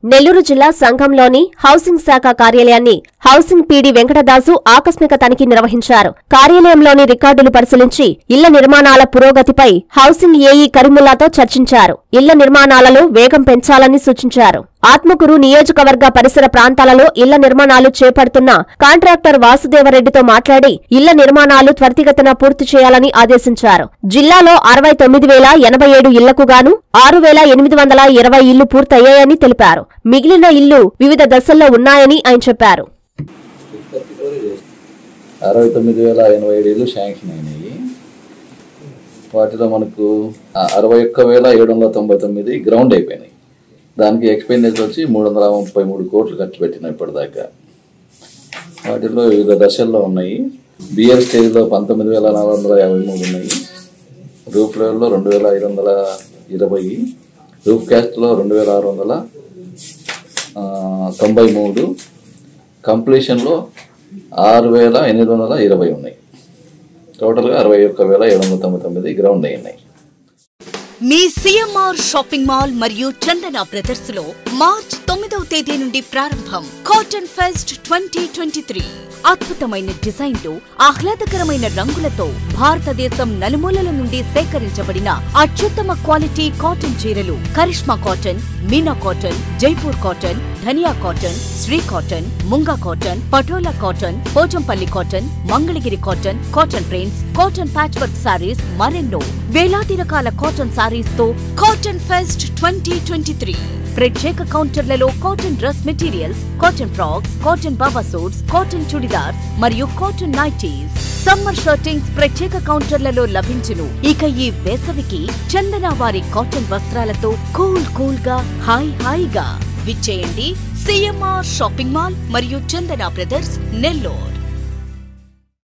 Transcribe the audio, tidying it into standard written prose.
నెల్లూరు జిల్లా సంఘంలోని హౌసింగ్ శాఖ కార్యాలయాన్ని హౌసింగ్ పీడీ వెంకటదాసు ఆకస్మిక తనిఖీ నిర్వహించారు. కార్యాలయంలోని రికార్డులు పరిశీలించి ఇళ్ల నిర్మాణాల పురోగతిపై హౌసింగ్ ఏఈ కరీముల్లాతో చర్చించారు. ఇళ్ల నిర్మాణాలలో వేగం పెంచాలని సూచించారు. ఆత్మకూరు నియోజకవర్గ పరిసర ప్రాంతాలలో ఇళ్ల నిర్మాణాలు చేపడుతున్న కాంట్రాక్టర్ వాసుదేవరెడ్డితో మాట్లాడి ఇళ్ల నిర్మాణాలు త్వరితగతిన పూర్తి చేయాలని ఆదేశించారు. జిల్లాలో 69,087 ఇళ్లకు గాను 6,820 ఇళ్లు పూర్తయ్యాయని తెలిపారు. మిగిలిన ఇళ్లు వివిధ దశల్లో ఉన్నాయని ఆయన చెప్పారు. 69,087 ఇళ్లు శాంక్షన్ అయినాయి. వాటిలో మనకు 61,799 గ్రౌండ్ అయిపోయినాయి. దానికి ఎక్స్పెండిచర్ వచ్చి 333 కోట్లు ఖర్చు పెట్టిన ఇప్పటిదాకా. వాటిల్లో వివిధ దశల్లో ఉన్నాయి. బియర్ స్టేజ్లో 19,453 ఉన్నాయి. రూఫ్ లెవెల్లో 2,520, రూఫ్ క్యాస్ట్లో 2,693, కంప్లీషన్లో 6,820 ఉన్నాయి. టోటల్గా 61,799 గ్రౌండ్ అయినాయి. మీ సిఎంఆర్ షాపింగ్ మాల్ మరియు చందన బ్రదర్స్ లో మార్చ్ 9వ తేదీ నుండి ప్రారంభం కాటన్ ఫెస్ట్ 2023. అద్భుతమైన డిజైన్లు, ఆహ్లాదకరమైన రంగులతో భారతదేశం నలుమూలల నుండి సేకరించబడిన అత్యుత్తమ క్వాలిటీ కాటన్ చీరలు Karishma cotton, Meena cotton, Jaipur cotton, Dhaniya cotton, Shri cotton, Munga cotton, Patola cotton, Pochampalli cotton, Mangalagiri cotton, cotton prints, cotton patch work saris, మరెన్నో వేలాది రకాల కాటన్ సారీస్ తో కాటన్ ఫెస్ట్ 2023. ప్రత్యేక కౌంటర్లలో cotton dress materials, cotton frocks, cotton baba suits, cotton churidars మరియు కాటన్ నైటీస్, సమ్మర్ షర్టింగ్స్ ప్రత్యేక కౌంటర్లలో లభించును. ఇక ఈ వేసవికి చందన వారి కాటన్ వస్త్రాలతో కూల్ గా హాయిగా విచ్చేయండి. సిఎంఆర్ షాపింగ్ మాల్ మరియు చందన బ్రదర్స్, నెల్లూరు.